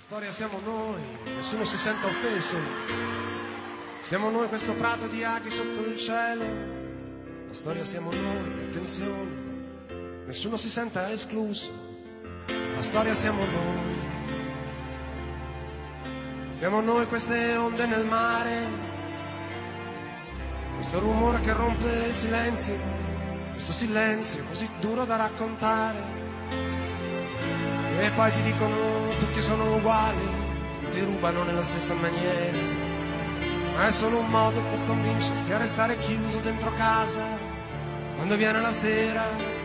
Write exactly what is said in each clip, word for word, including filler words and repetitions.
storia siamo noi, nessuno si senta offeso. Siamo noi questo prato di aghi sotto il cielo. La storia siamo noi, attenzione, nessuno si senta escluso. La storia siamo noi. Siamo noi queste onde nel mare, questo rumore che rompe il silenzio, questo silenzio così duro da raccontare. E poi ti dicono tutti sono uguali, tutti rubano nella stessa maniera, ma è solo un modo per convincerti a restare chiuso dentro casa quando viene la sera.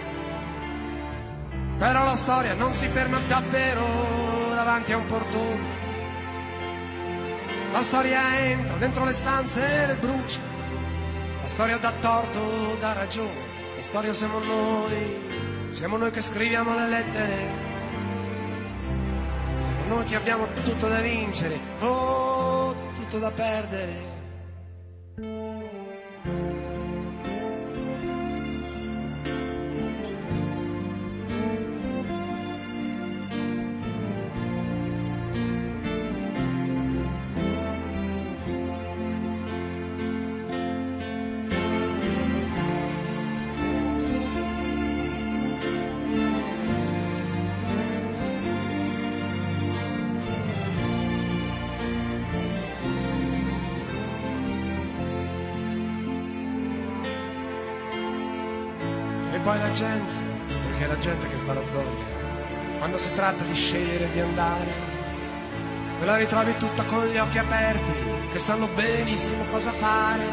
Però la storia non si ferma davvero davanti a un portone. La storia entra dentro le stanze e le brucia. La storia dà torto, dà ragione. La storia siamo noi, siamo noi che scriviamo le lettere. Siamo noi che abbiamo tutto da vincere, oh, tutto da perdere. E poi la gente, perché è la gente che fa la storia, quando si tratta di scegliere di andare, te la ritrovi tutta con gli occhi aperti, che sanno benissimo cosa fare.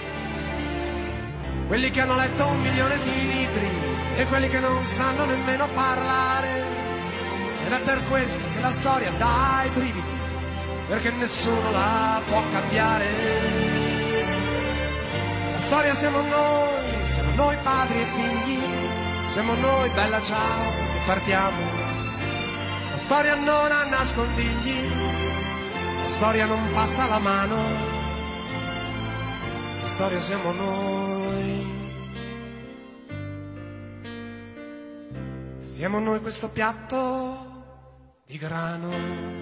Quelli che hanno letto un milione di libri e quelli che non sanno nemmeno parlare. Ed è per questo che la storia dà i brividi, perché nessuno la può cambiare. La storia siamo noi, siamo noi padri e figli, siamo noi, bella ciao, e partiamo. La storia non ha nascondigli, la storia non passa la mano, la storia siamo noi. Siamo noi questo piatto di grano.